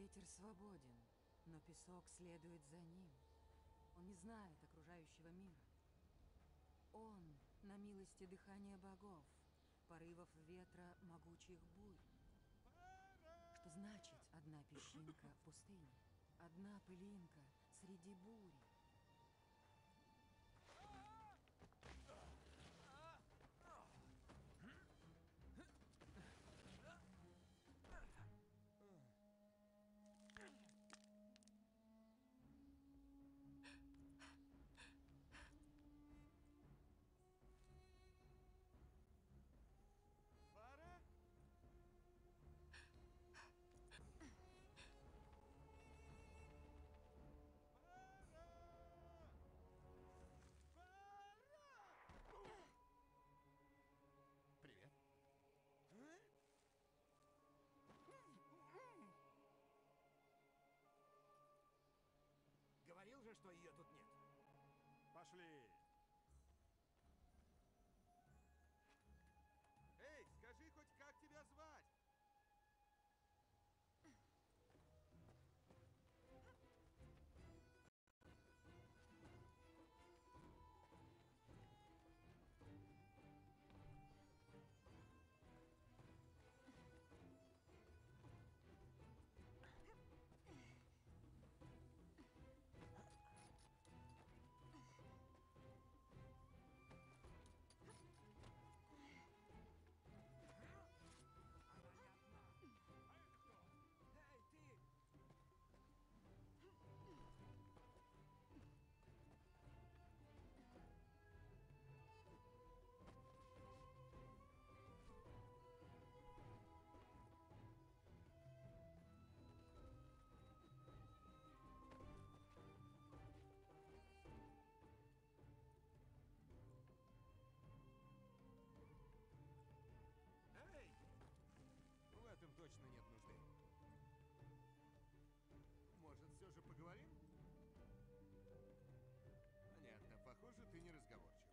Ветер свободен, но песок следует за ним. Он не знает окружающего мира. Он на милости дыхания богов, порывов ветра могучих бурь. Что значит одна песчинка в пустыне, одна пылинка среди бури? Фара? Фара! Фара! Привет. Говорил же, что ее тут нет. Пошли. Эй, скажи хоть, как тебя звать? Эй, ты! Эй! В этом точно нет нужды. Может, все же поговорим? Понятно. Похоже, ты не разговорчив.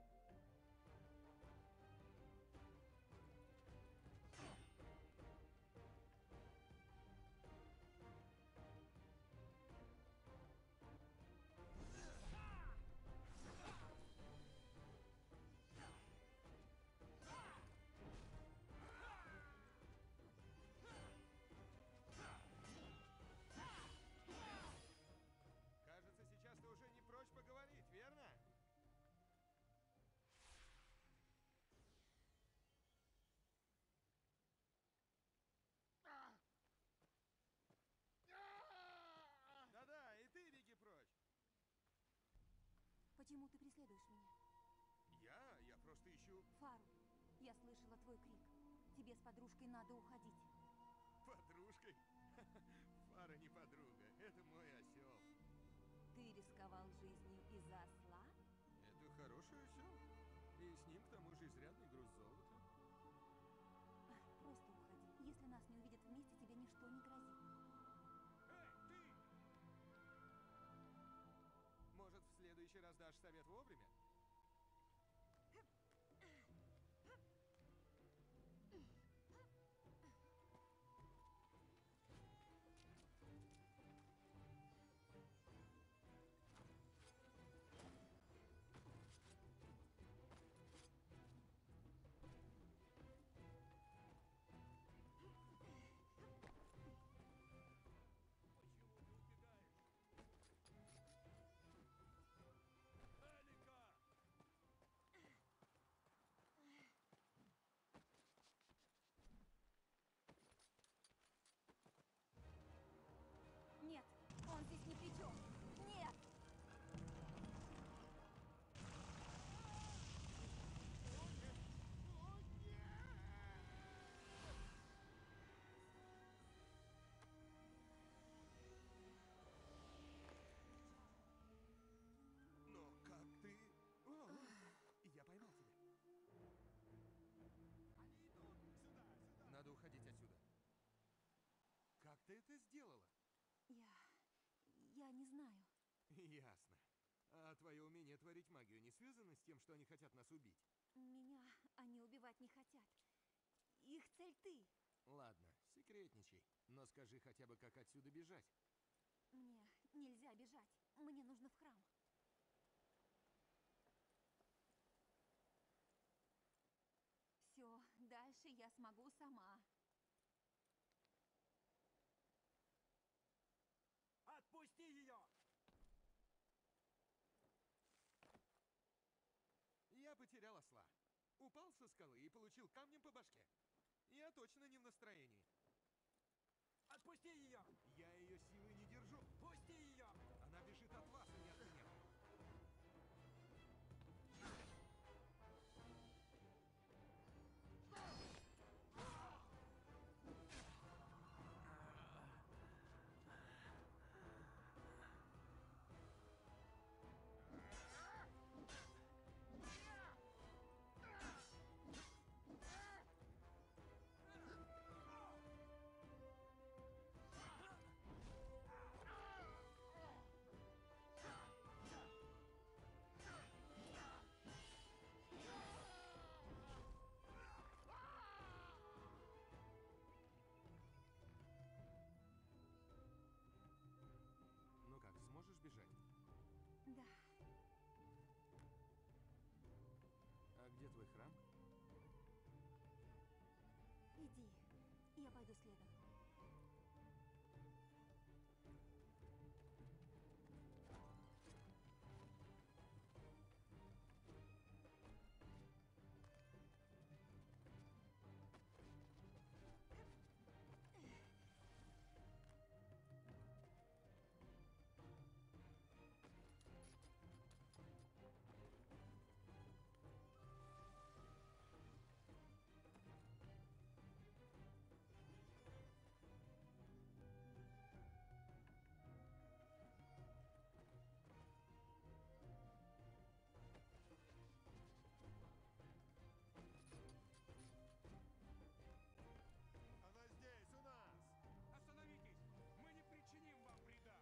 Кажется, сейчас ты уже не прочь поговорить, верно? Да-да, и ты беги прочь. Почему ты преследуешь меня? Я просто ищу Фару, я слышала твой крик. Тебе с подружкой надо уходить. подружкой. Фара не подруга, это мой осел. Ты рисковал жизнью из-за осла? Это хороший осел. И с ним, к тому же, изрядный груз золота. Просто уходи. Если нас не увидят вместе, тебе ничто не грозит. Эй, ты! Может, в следующий раз дашь совет вовремя? Почему ты убегаешь? Элика! Нет, он здесь ни при чем. Нет! Но как ты... О, я поймал тебя. Они идут! Сюда, сюда! Надо уходить отсюда. Как ты это сделала? Я не знаю. Ясно. А твое умение творить магию не связано с тем, что они хотят нас убить? Меня они убивать не хотят. Их цель ты. Ладно, секретничай. Но скажи хотя бы, как отсюда бежать. Мне нельзя бежать. Мне нужно в храм. Все, дальше я смогу сама. Отпусти ее! Я потерял осла. Упал со скалы и получил камнем по башке. Я точно не в настроении. Отпусти ее! Я ее силой не держу. Пусти ее! Она бежит от вас, а не от меня. Ну как, сможешь бежать? Да, А где твой храм? иди. Я пойду следом. Она здесь, у нас! Остановитесь! Мы не причиним вам вреда!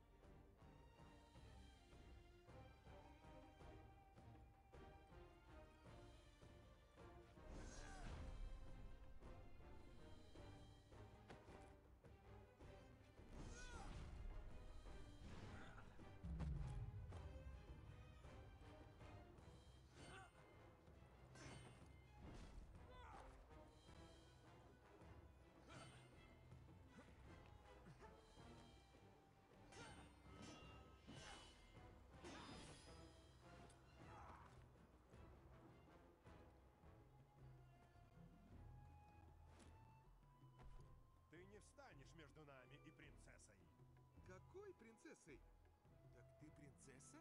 Ты не встанешь между нами и принцессой. Какой принцессой? Так ты принцесса?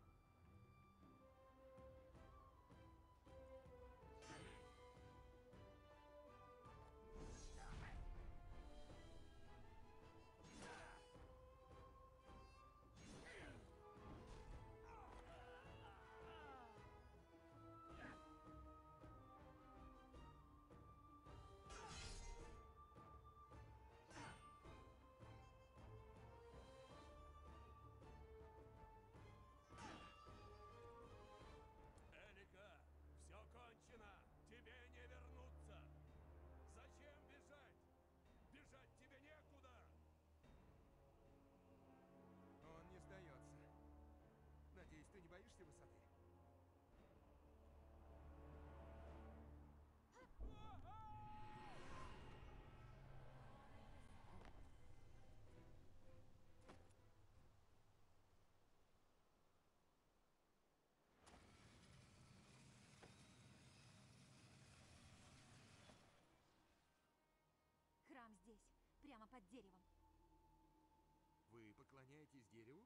Элика, все кончено! Тебе не вернуться! Зачем бежать? Бежать тебе некуда! Он не сдается. Надеюсь, ты не боишься высоты? Храм здесь, прямо под деревом. Вы поклоняетесь дереву?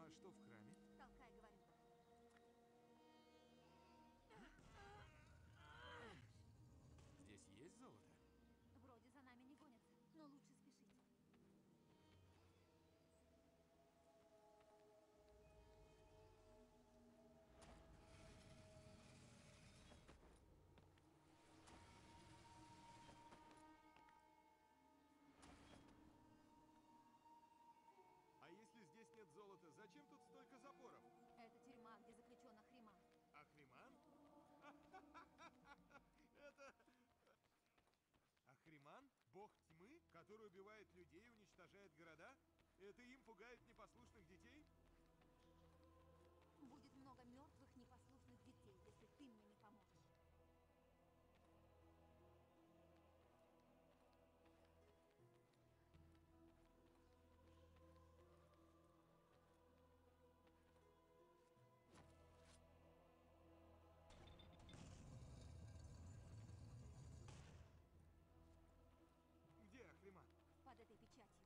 А что в храме? Толкай, говорю. Здесь есть золото? Вроде за нами не гонятся, но лучше спешить. А если здесь нет золота, зачем тут столько запоров? Это тюрьма, где заключен Ахриман. Ахриман? Это... Ахриман? Бог тьмы, который убивает людей и уничтожает города? Это им пугает непослушных детей? Будет много мертвых, непослушных детей, если ты мне не поможешь. Где Ахриман? Под этой печатью.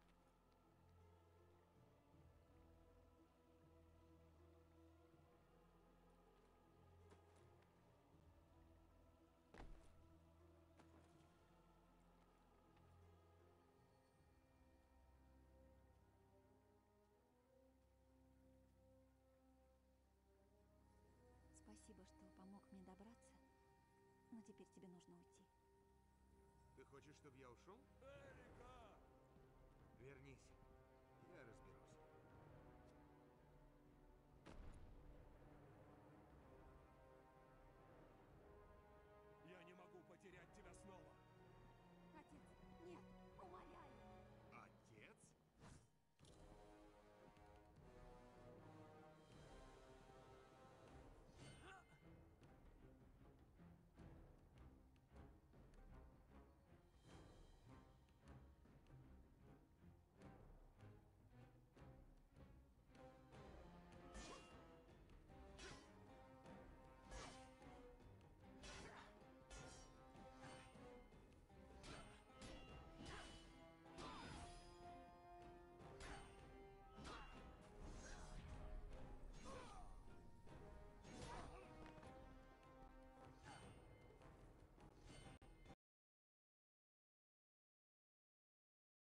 Спасибо, что помог мне добраться, но теперь тебе нужно уйти. Ты хочешь, чтобы я ушел?